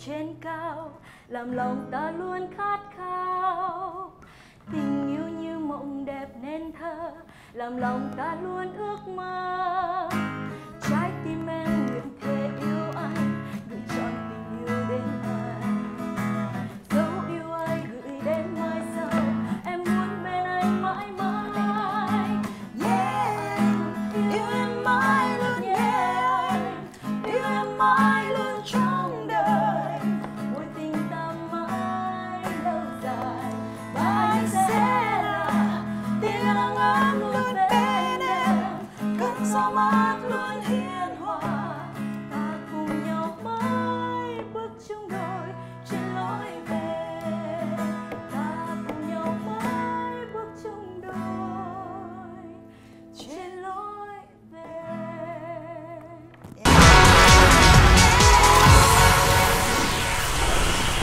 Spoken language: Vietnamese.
trên cao, làm lòng ta luôn khát khao. Tình yêu như mộng đẹp nên thơ, làm lòng ta luôn ước mơ. Trái tim em nguyện thề yêu anh, gửi trọn tình yêu đến anh. Dấu yêu ai gửi đến mai sau, em muốn bên anh mãi mãi. Yeah, yêu em mãi luôn, yeah anh, yêu em mãi luôn trong đời. Mối tình ta mãi lâu dài, và anh sẽ là tia nắng ấm luôn bên em, cơn gió mát luôn